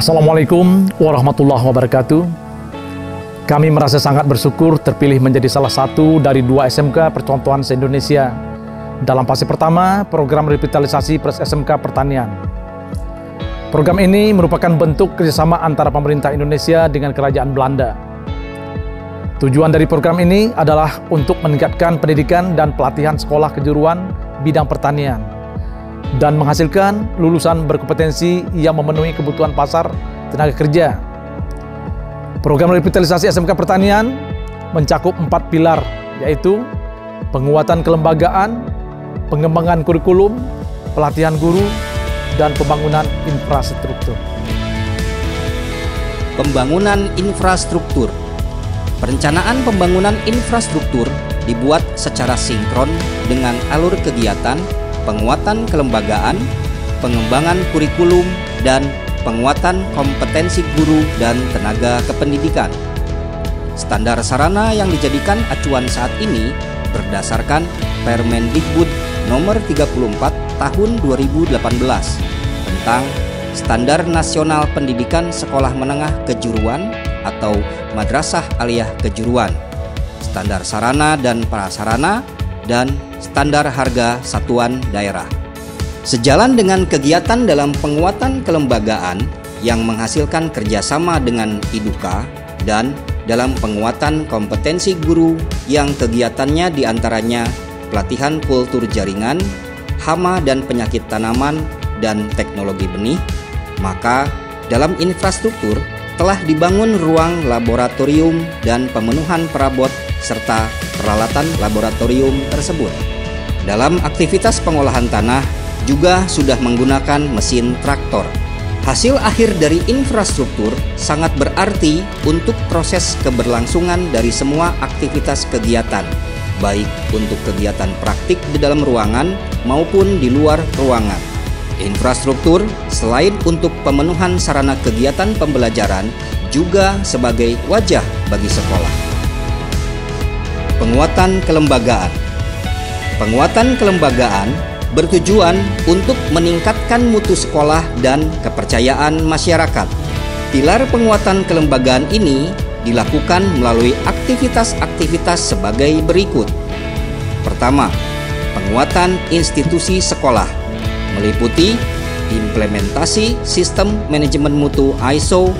Assalamualaikum warahmatullahi wabarakatuh. Kami merasa sangat bersyukur terpilih menjadi salah satu dari 2 SMK percontohan se-Indonesia dalam fase pertama program revitalisasi SMK Pertanian. Program ini merupakan bentuk kerjasama antara pemerintah Indonesia dengan Kerajaan Belanda. Tujuan dari program ini adalah untuk meningkatkan pendidikan dan pelatihan sekolah kejuruan bidang pertanian dan menghasilkan lulusan berkompetensi yang memenuhi kebutuhan pasar tenaga kerja. Program revitalisasi SMK Pertanian mencakup 4 pilar, yaitu penguatan kelembagaan, pengembangan kurikulum, pelatihan guru, dan pembangunan infrastruktur. Pembangunan infrastruktur. Perencanaan pembangunan infrastruktur dibuat secara sinkron dengan alur kegiatan penguatan kelembagaan, pengembangan kurikulum, dan penguatan kompetensi guru dan tenaga kependidikan. Standar sarana yang dijadikan acuan saat ini berdasarkan Permendikbud Nomor 34 Tahun 2018 tentang Standar Nasional Pendidikan Sekolah Menengah Kejuruan atau Madrasah Aliyah Kejuruan, standar sarana dan prasarana, dan standar harga satuan daerah. Sejalan dengan kegiatan dalam penguatan kelembagaan yang menghasilkan kerjasama dengan IDUKA dan dalam penguatan kompetensi guru yang kegiatannya diantaranya pelatihan kultur jaringan, hama dan penyakit tanaman, dan teknologi benih, maka dalam infrastruktur telah dibangun ruang laboratorium dan pemenuhan perabot serta peralatan laboratorium tersebut. Dalam aktivitas pengolahan tanah juga sudah menggunakan mesin traktor. Hasil akhir dari infrastruktur sangat berarti untuk proses keberlangsungan dari semua aktivitas kegiatan, baik untuk kegiatan praktik di dalam ruangan maupun di luar ruangan. Infrastruktur selain untuk pemenuhan sarana kegiatan pembelajaran juga sebagai wajah bagi sekolah. Penguatan kelembagaan. Penguatan kelembagaan bertujuan untuk meningkatkan mutu sekolah dan kepercayaan masyarakat. Pilar penguatan kelembagaan ini dilakukan melalui aktivitas-aktivitas sebagai berikut. Pertama, penguatan institusi sekolah meliputi implementasi sistem manajemen mutu ISO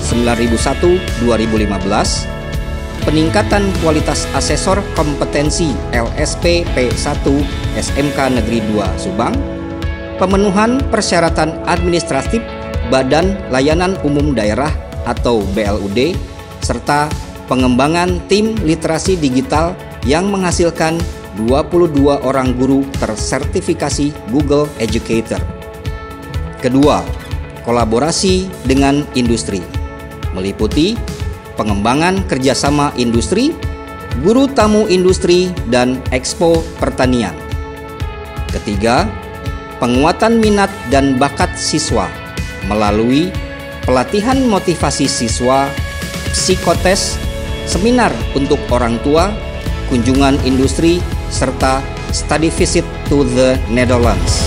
9001-2015, peningkatan kualitas asesor kompetensi LSP P1 SMK Negeri 2 Subang, pemenuhan persyaratan administratif Badan Layanan Umum Daerah atau BLUD, serta pengembangan tim literasi digital yang menghasilkan 22 orang guru tersertifikasi Google Educator. Kedua, kolaborasi dengan industri meliputi pengembangan kerjasama industri, guru tamu industri, dan ekspo pertanian. Ketiga, penguatan minat dan bakat siswa melalui pelatihan motivasi siswa, psikotes, seminar untuk orang tua, kunjungan industri, serta study visit to the Netherlands.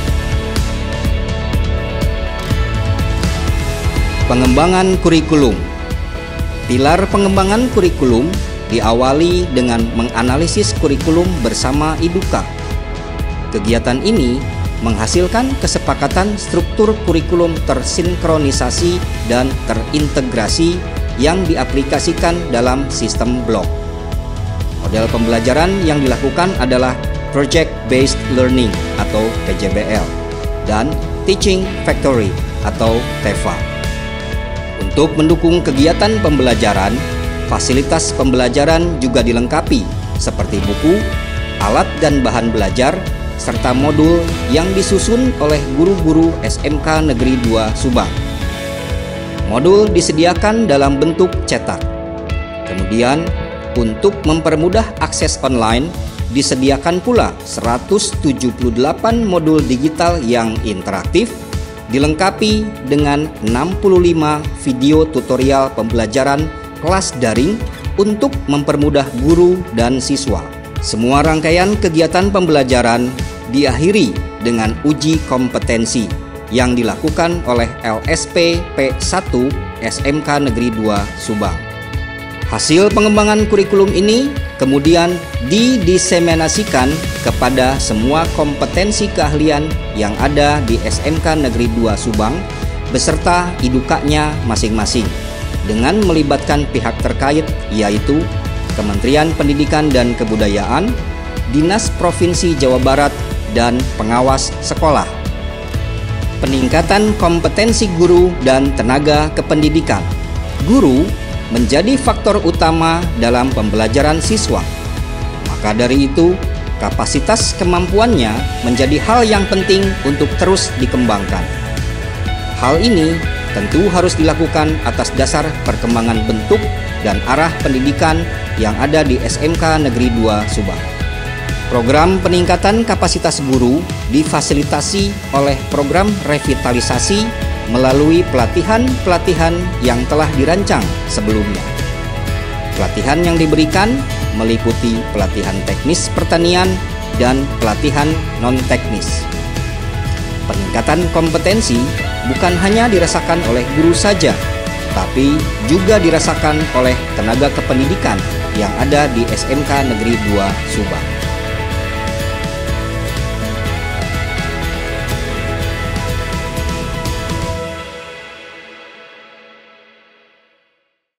Pengembangan kurikulum. Pilar pengembangan kurikulum diawali dengan menganalisis kurikulum bersama IDUKA. Kegiatan ini menghasilkan kesepakatan struktur kurikulum tersinkronisasi dan terintegrasi yang diaplikasikan dalam sistem blok. Model pembelajaran yang dilakukan adalah Project Based Learning atau PJBL dan Teaching Factory atau TEFA. Untuk mendukung kegiatan pembelajaran, fasilitas pembelajaran juga dilengkapi seperti buku, alat dan bahan belajar, serta modul yang disusun oleh guru-guru SMK Negeri 2 Subang. Modul disediakan dalam bentuk cetak. Kemudian, untuk mempermudah akses online, disediakan pula 178 modul digital yang interaktif, dilengkapi dengan 65 video tutorial pembelajaran kelas daring untuk mempermudah guru dan siswa. Semua rangkaian kegiatan pembelajaran diakhiri dengan uji kompetensi yang dilakukan oleh LSP P1 SMK Negeri 2 Subang. Hasil pengembangan kurikulum ini kemudian didiseminasikan kepada semua kompetensi keahlian yang ada di SMK Negeri 2 Subang beserta idukanya masing-masing dengan melibatkan pihak terkait yaitu Kementerian Pendidikan dan Kebudayaan, Dinas Provinsi Jawa Barat, dan pengawas sekolah. Peningkatan kompetensi guru dan tenaga kependidikan. Guru menjadi faktor utama dalam pembelajaran siswa. Maka dari itu, kapasitas kemampuannya menjadi hal yang penting untuk terus dikembangkan. Hal ini tentu harus dilakukan atas dasar perkembangan bentuk dan arah pendidikan yang ada di SMK Negeri 2 Subang. Program peningkatan kapasitas guru difasilitasi oleh program revitalisasi melalui pelatihan-pelatihan yang telah dirancang sebelumnya. Pelatihan yang diberikan meliputi pelatihan teknis pertanian dan pelatihan non-teknis. Peningkatan kompetensi bukan hanya dirasakan oleh guru saja, tapi juga dirasakan oleh tenaga kependidikan yang ada di SMK Negeri 2 Subang.